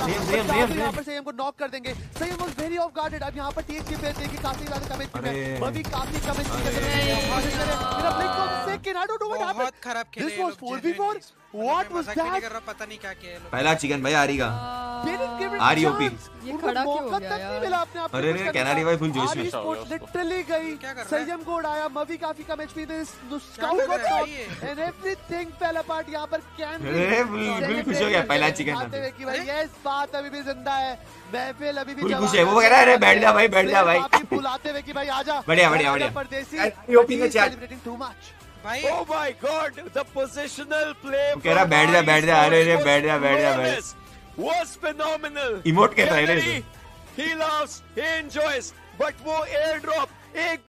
यहाँ पर संयम को नॉक कर देंगे। संयम वाज वेरी ऑफ गार्डेड। अब यहाँ पर टीएचके पे देखिए काफी ज्यादा कम एचपी में, बवी काफी कम एचपी में। मेरा blink of second, I don't know what happened. बहुत खराब खेले। This was 4v4, what was that? पता नहीं क्या किया। पहला चिकन भाई आरी का, आरी ओपी। ये खड़ा क्यों हो गया नहीं मिला अपने आप। अरे कैनारी भाई फुल जोश में। लिटरली गई, संयम को उड़ाया, मवी काफी कम एचपी थे, स्काउट को knock and everything fell apart. यहाँ पर कैन बिल्कुल खुश हो गया पहला चिकन आते हुए कि भाई ये बात अभी भी जिंदा है, महफिल अभी भी खुश है। वो कह रहा है अरे बैठ जा भाई, बैठ जा भाई, बुलाते हुए कि भाई आजा। बढ़िया बढ़िया बढ़िया। परदेसी ओपी का चैट सेलिब्रेटिंग टू मच भाई। Oh my God, the positional play. कह रहा बैठ जा बैठ जा, अरे रे बैठ जा बैठ जा बैठ। Was phenomenal. इमोट कहता है रे। He loves, he enjoys, but वो एयर ड्रॉप एक